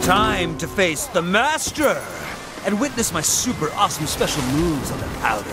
Time to face the master and witness my super awesome special moves on the powder.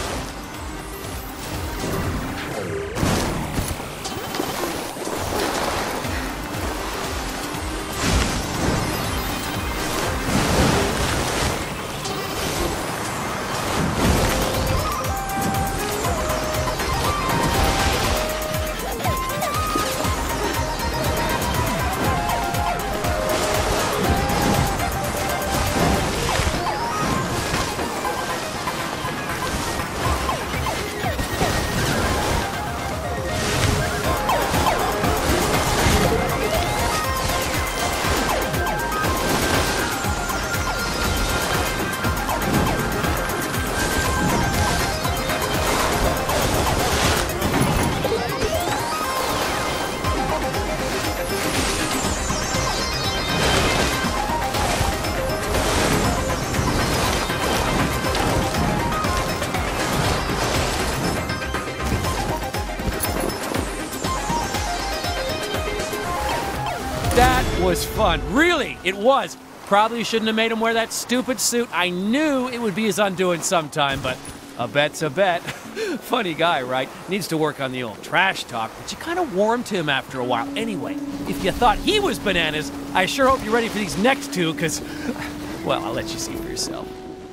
That was fun. Really, it was. Probably shouldn't have made him wear that stupid suit. I knew it would be his undoing sometime, but a bet's a bet. Funny guy, right? Needs to work on the old trash talk, but you kind of warmed to him after a while. Anyway, if you thought he was bananas, I sure hope you're ready for these next two, because, well, I'll let you see for yourself.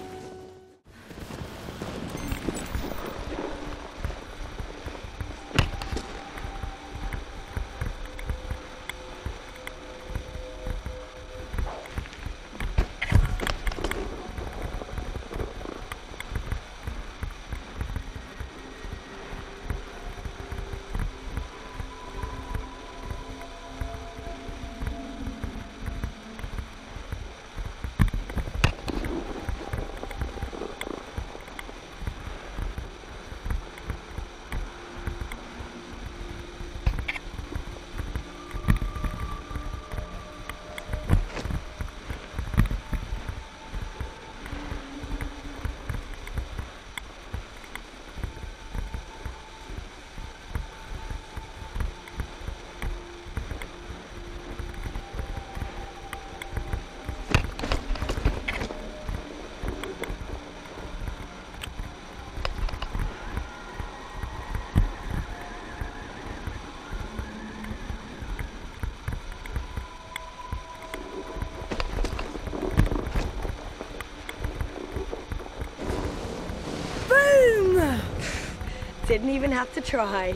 Didn't even have to try.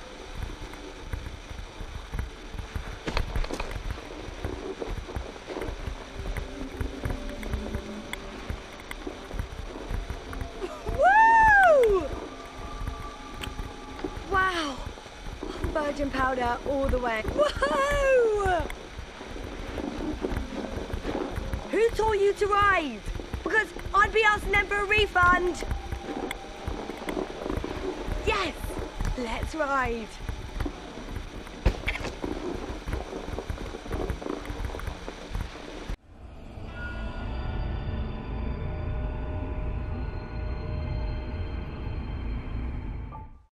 Woo! Wow! Virgin powder all the way. Whoa! Who taught you to ride? Because I'd be asking them for a refund. Yes! Let's ride!